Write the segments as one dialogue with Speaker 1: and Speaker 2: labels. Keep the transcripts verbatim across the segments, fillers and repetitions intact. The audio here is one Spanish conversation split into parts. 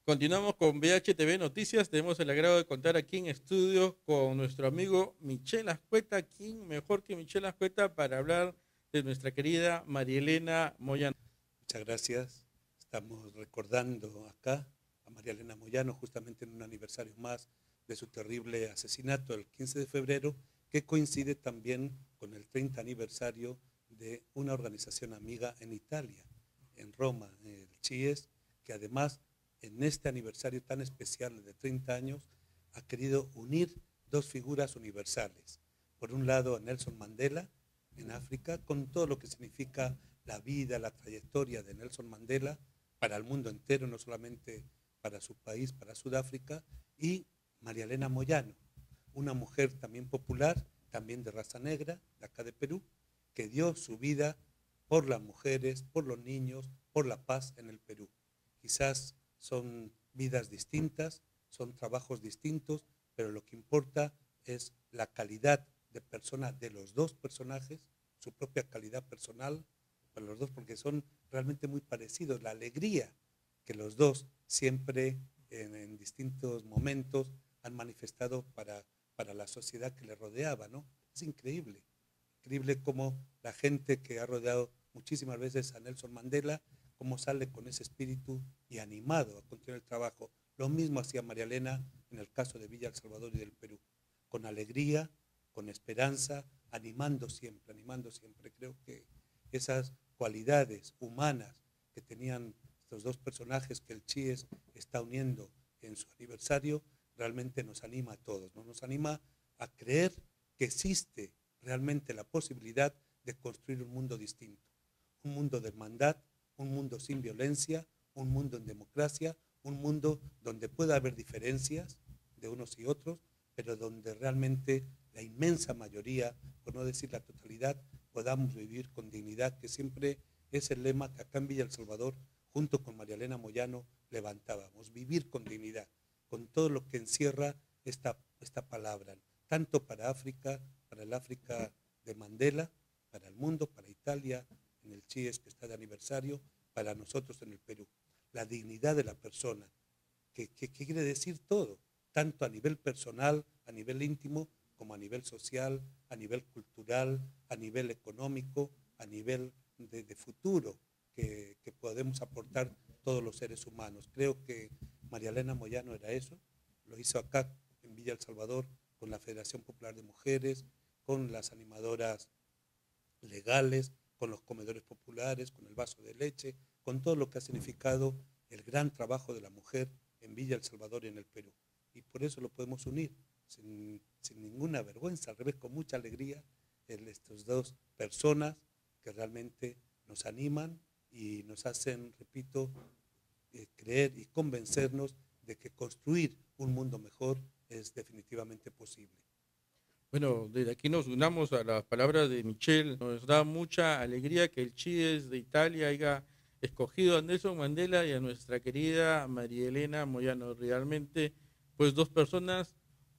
Speaker 1: Continuamos con V H T V Noticias. Tenemos el agrado de contar aquí en estudio con nuestro amigo Michel Azcueta. ¿Quién mejor que Michel Azcueta para hablar de nuestra querida María Elena Moyano?
Speaker 2: Muchas gracias. Estamos recordando acá a María Elena Moyano justamente en un aniversario más de su terrible asesinato el quince de febrero, que coincide también con el treinta aniversario de una organización amiga en Italia, en Roma, el CIES, que además en este aniversario tan especial de treinta años ha querido unir dos figuras universales. Por un lado a Nelson Mandela en África, con todo lo que significa la vida, la trayectoria de Nelson Mandela para el mundo entero, no solamente para su país, para Sudáfrica, y María Elena Moyano, una mujer también popular, también de raza negra, de acá de Perú, que dio su vida por las mujeres, por los niños, por la paz en el Perú. Quizás son vidas distintas, son trabajos distintos, pero lo que importa es la calidad de persona de los dos personajes, su propia calidad personal para los dos, porque son realmente muy parecidos. La alegría que los dos siempre en, en distintos momentos han manifestado para, para la sociedad que le rodeaba, ¿no? Es increíble, increíble cómo la gente que ha rodeado muchísimas veces a Nelson Mandela, cómo sale con ese espíritu y animado a continuar el trabajo. Lo mismo hacía María Elena en el caso de Villa El Salvador y del Perú, con alegría, con esperanza, animando siempre, animando siempre. Creo que esas cualidades humanas que tenían estos dos personajes que el CIES está uniendo en su aniversario, realmente nos anima a todos, ¿no? Nos anima a creer que existe realmente la posibilidad de construir un mundo distinto, un mundo de hermandad, un mundo sin violencia, un mundo en democracia, un mundo donde pueda haber diferencias de unos y otros, pero donde realmente la inmensa mayoría, por no decir la totalidad, podamos vivir con dignidad, que siempre es el lema que acá en Villa El Salvador, junto con María Elena Moyano, levantábamos, vivir con dignidad, con todo lo que encierra esta, esta palabra, tanto para África, para el África de Mandela, para el mundo, para Italia, en el CIES que está de aniversario, para nosotros en el Perú. La dignidad de la persona, que, que, que quiere decir todo, tanto a nivel personal, a nivel íntimo, como a nivel social, a nivel cultural, a nivel económico, a nivel de, de futuro que, que podemos aportar todos los seres humanos. Creo que María Elena Moyano era eso, lo hizo acá en Villa El Salvador con la Federación Popular de Mujeres, con las animadoras legales, con los comedores populares, con el vaso de leche, con todo lo que ha significado el gran trabajo de la mujer en Villa El Salvador y en el Perú. Y por eso lo podemos unir, sin, sin ninguna vergüenza, al revés, con mucha alegría, en estas dos personas que realmente nos animan y nos hacen, repito, eh, creer y convencernos de que construir un mundo mejor es definitivamente posible.
Speaker 1: Bueno, desde aquí nos unamos a las palabras de Michel. Nos da mucha alegría que el CIES de Italia haya escogido a Nelson Mandela y a nuestra querida María Elena Moyano. Realmente, pues dos personas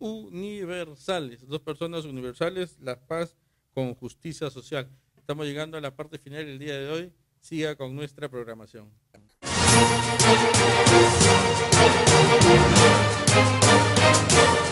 Speaker 1: universales, dos personas universales, la paz con justicia social. Estamos llegando a la parte final del día de hoy. Siga con nuestra programación.
Speaker 3: Thank you.